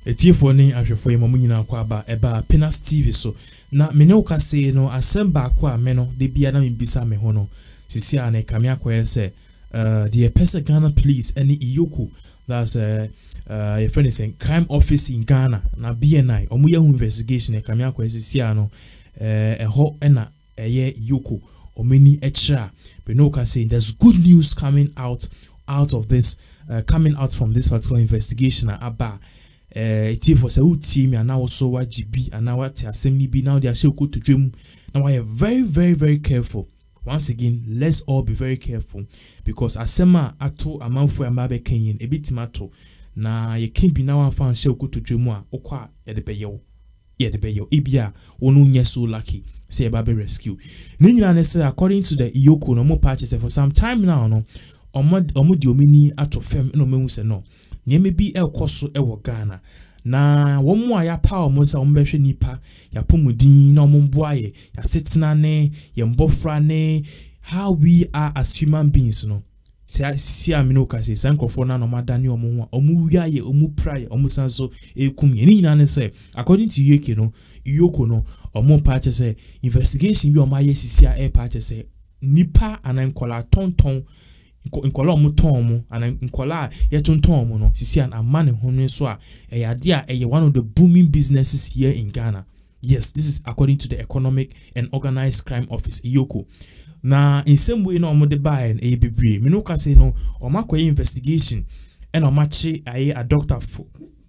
Etiefo ni ahwefo yema munyina kwa aba eba Penas TV so na mene ukase no asemba kwa me de bia na mbisa me ho no sisi ana kame akoye se the person Ghana police any Iyoko, that's your friend is in crime office in Ghana na BNI omuya investigation kame akoye sisi ano ho na Iyoko omeni extra but no can say there's good news coming out of this coming out from this particular investigation aba for say team and now so what GB and now what assembly be now they are so good to dream. Now I am very careful. Once again, let's all be very careful because asema ato amanfo amabe kenyin a bit matter na ye can be now found so good to dream okwa ye de beyo ibia wonu nye so lucky say baby rescue. Ninyina ne say according to the Iyoko no mo purchase for some time now no omo di omini ato fem no mehu se no nyeme bi ekoso ewo Ghana na womu a ya pa omo se omo behwe nipa ya pomudin na omo boaye ya setena ne ye mbofra ne how we are as human beings no si amino ka se sankofo na no madane omo ho omo wiaye omo praye omo sanso ekum ye nyina ne se according to Iyoko no omo purchase investigation bi omo aye sisi a purchase nipa anankola tonton nkola omutomo ana nkola yetontomo no sisi an amane honwe so a eyade a one of the booming businesses here in Ghana. Yes, this is according to the Economic and Organized Crime Office Iyoko. Na in same way no omo de buy and bebre me no ka say no omakoye investigation and omache a doctor for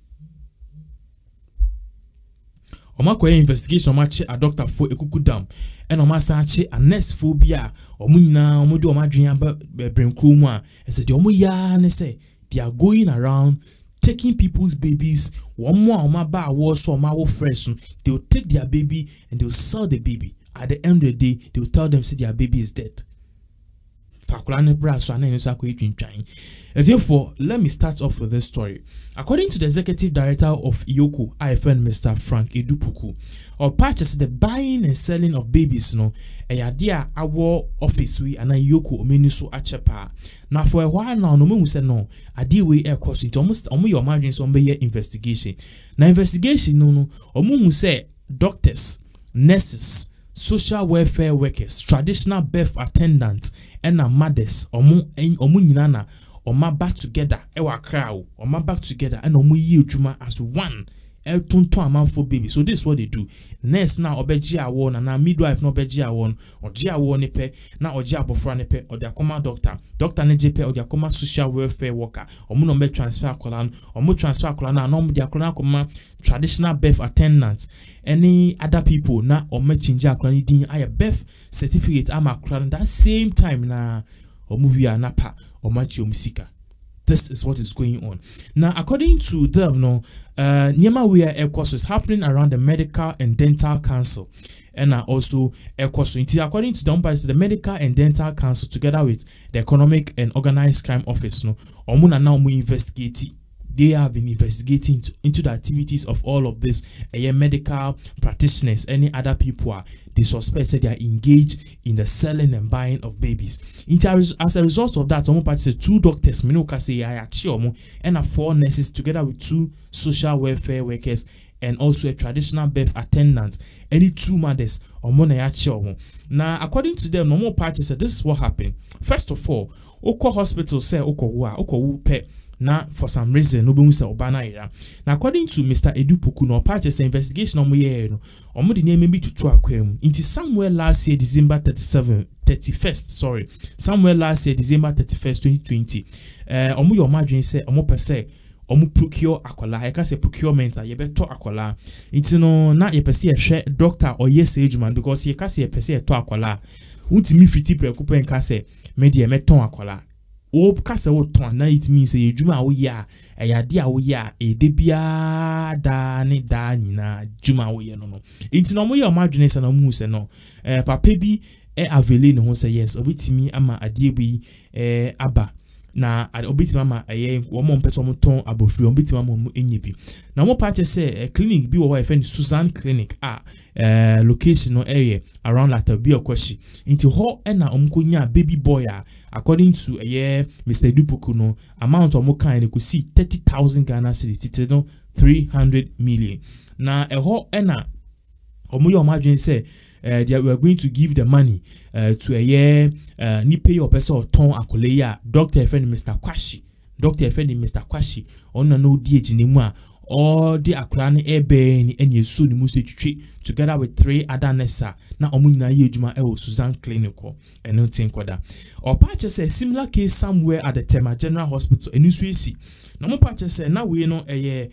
omakoye investigation omache a doctor for Ekuku Dam and omasache a nest phobia omunyina omodo omadwen aba brenkru mu a say de omoya ne say they are going around taking people's babies. One more omaba awo so omawo fresh they will take their baby and they will sell the baby. At the end of the day they will tell them say their baby is dead. Therefore, let me start off with this story. According to the executive director of Iyoko, IFN, Mr. Frank Edupuku, or purchase the buying and selling of babies, no, a idea our office we and Iyoko omeni so achepa. Now for a while now, no one say no, a deal we air cost it almost your margins on the investigation. Now investigation no omu say doctors, nurses, social welfare workers, traditional birth attendants, and mothers omu nyina na oma back together ewa crowd oma back together and omu yi adwuma as one tonto amanfo baby. So this is what they do. Nurse na obeji awo na midwife na obeji awo oji awo ne pe na oji abofra ne pe odi akoma doctor ne jepe odi akoma social welfare worker omu no be transfer akola omu transfer akola na omu di akola akoma traditional birth attendants any other people na omu change akola ni din aye birth certificate ama akola that same time na omu wi anapa omachi omusika. This is what is going on. Now, according to them, Nyema we are course is happening around the Medical and Dental Council. And also course according to them, the Medical and Dental Council together with the Economic and Organized Crime Office, omuna now we investigate. They have been investigating into the activities of all of this medical practitioners, any other people they suspect that they are engaged in the selling and buying of babies. As a result of that, some parties 2 doctors, and 4 nurses together with 2 social welfare workers and also a traditional birth attendant, any 2 mothers now according to them, normal parties said this is what happened. First of all, Oko Hospital say Oko pet. Now, for some reason, no say obana era. Now, according to Mr. Edupuku, no purchase investigation on the name maybe to Tuakwem. Into somewhere last year, December 31st, somewhere last year, December 31st, 2020. Your margin say, per se, procure akola. I can say procurement, you better akola. It's no, not a per se a doctor or yes, age man, because you can say a per se to akola. Ultimi fiti preocupa and can say, media meton akola. O kasa wo ton na it means say adwuma wo ya eyade a wo ya edebia da ne da nyina adwuma wo ye no nti no mo ye o madwene se na mu se no papa bi avele ne ho say yes obetimi ama ade bi aba na obiti mama omo mpese mo ton abofri obiti mama mo enyebi na mo pa say clinic bi wo wa friend Susan Clinic location no area around Latabia Kwashi into ho na omkonya baby boy according to Mr. Dupuku no amount omo kan ko see 30,000 Ghana cedis titire no 300 million na ho na omo yo imagine say they were going to give the money to ni pay your person or ton akoleya Dr. friend Mr. Kwashi on no DH ni mu all the akrane ebe ni yesu ni musu twitwe together with 3 other nurses na omo nyina ye adwuma Susan Clinic eno tin koda or patch say similar case somewhere at the Tema General Hospital enu so esi na mo patch say na we no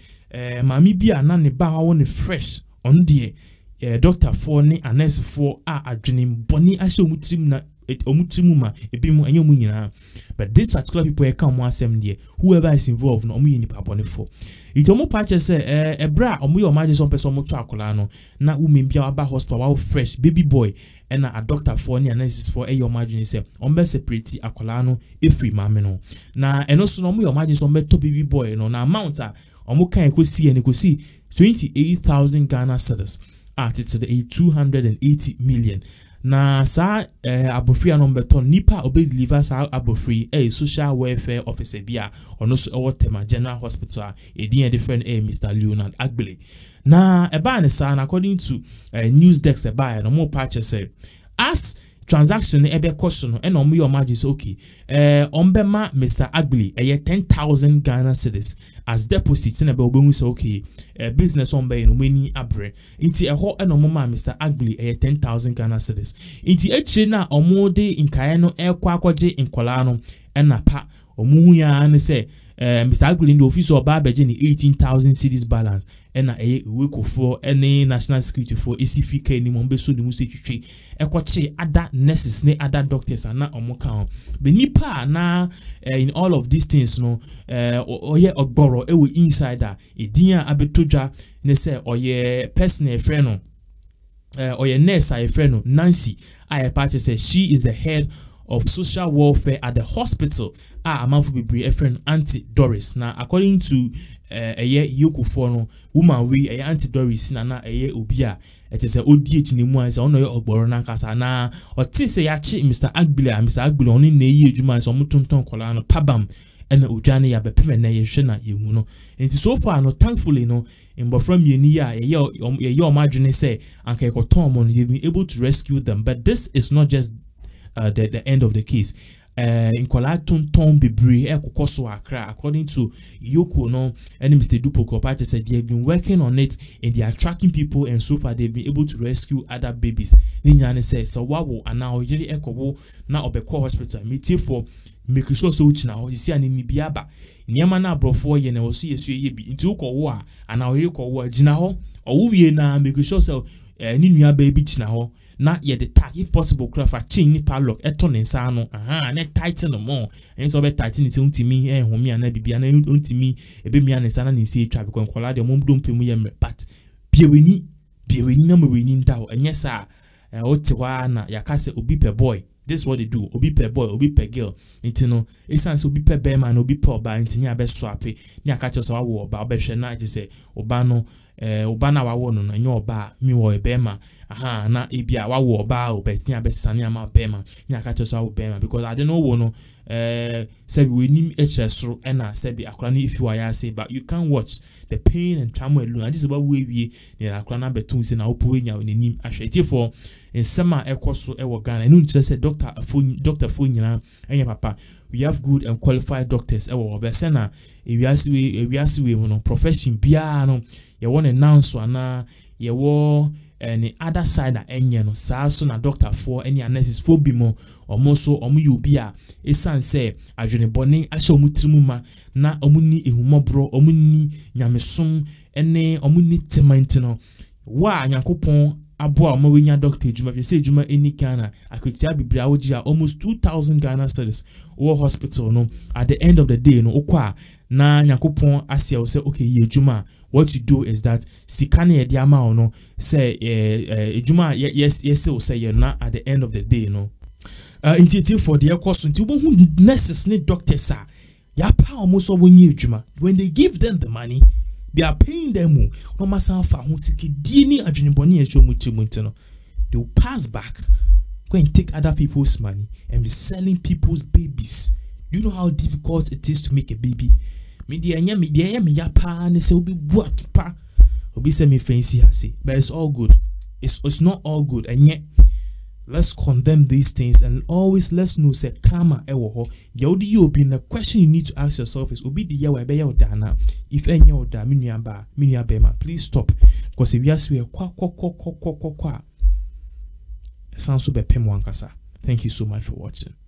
mami bia na ne ba wo ne fresh on the doctor for ni nurse for adwene boni ahye omutrim na omutrim ma ebi mu enye mu nyina but this particular people come one asem there whoever is involved no omu yini pabone for it omu patch say ebra omu yo imagine some person omu to akola no na umembia aba hospital wa fresh baby boy na a doctor for ni nurses for your imagine say ombe separate akola no efri mame no na eno so no omu yo imagine some to baby boy no na amount omu kan ekosi 28,000 Ghana cedis it's the 280 million na sa abofri number ton nipa obe deliver sa abofri social welfare officer bia ono so Tema General Hospital different Mr. Leonard Agbele na eba ne sa according to news desk eba no more patch say as transaction ebe cost no and omo your margin say okay ombema Mr. Agbili 10,000 Ghana cedis as deposit na be obenwu say okay business on be no mani abre inti eho and omo ma Mr. Agbili 10,000 Ghana cedis inti echi na omo de inkae no ekwa akwaje inkola no na pa omo hu ya ne say Mr. Agbili in the office of Babeje ni 18,000 cedis balance na weko for any national security for ACFK ni mombe so ni musu twitwe ekwache other nurses ne other doctors na omoka be nipa na in all of these things no oye ogboro ewe insider edin abetodwa ne say oye personal friend no oye nurse a friend no Nancy I patch say she is the head of social welfare at the hospital amanfo bebre friend Auntie Doris na according to Yoko for no woman we Auntie Doris na obi a it is ODH ni mu ansa ono ye ogboro na nkasa na oti se ya chi Mr. Agbili oni na yi adwuma so mutonton kola no pabam ena odwane ya bepeme na ye hwe na ye hu no enti so far no thankfully no mbofra mieni ya ye omadwene say anka ekoton mo no they been able to rescue them but this is not just the end of the case in Kolaton Bibri Ekokoso Accra according to Yoko no and Mr. Dupuku Pache said they have been working on it and they are tracking people and so far they've been able to rescue other babies. Ninyane says so wawo and now yeri ekobo na obeko hospital meeting for make sure so which now is an biaba nyama na brofo ye na oso yesu ye bi nti ukowo a ana oyere kowo agina ho owuwie na make sure so ni nua baby china ho na ye the tag if possible craft chain ni padlock eto ne nsa no na tighten no more enso be tighten ni se untimi homi ana bibia na untimi ebe mi ana nsa na nsi etwa because nkola de mom dom pemu ye but bieweni na mweni ndawo enye sa otiwa na yakase obi pe boy. This is what they do. Obi per boy, obi per girl. Intino, essence obi per bear man, obi per ba. Intinya be swappy. Nya catch us our war, but be na it say obano, obana wa wono na nyo ba mi wo bema. Aha na ebia wa wo ba obetia be sania ma bema. Nya catch us our bema because I don't know wono say we nim HSRO ena say be akra ni if you are say but you can watch the pain and trauma alone. And this is what we na akra na betun say na opo nya onim ahwe for in summer ekoso ewo Ghana. No just say Dr. Funyina enya papa we have good and qualified doctors ewo obesena ewiase we no profession bia no ye won announce ana ye wo any other side na enye no saa so na doctor for any nurses for bimo omoso omu yobi a esan say adwene bone ahye omutirimu ma na omuni ehumobro omuni nyamesom ene omuni temanti no wa anyakopon aboa omawenya doctor ejuma say ejuma eni Ghana akotia bibira wogia almost 2,000 Ghana cedis or hospital no at the end of the day no okwa na nyakopon asia say okay ye ejuma what you do is that sikane ye diama no say ejuma yes will say na at the end of the day no for the course until nurses need doctors are yapa almost all when they give them the money they are paying them no matter how they will pass back, go and take other people's money and be selling people's babies. Do you know how difficult it is to make a baby? Media yapa and say obi what pa obi say me fancy say, but it's all good. It's not all good, and yet let's condemn these things and always let's know say karma ewo. Yodi you be the question you need to ask yourself is obi the year be ya dana. If any oda minyaba bema, please stop, because if you ask we kwa sounds super pem wankasa. Thank you so much for watching.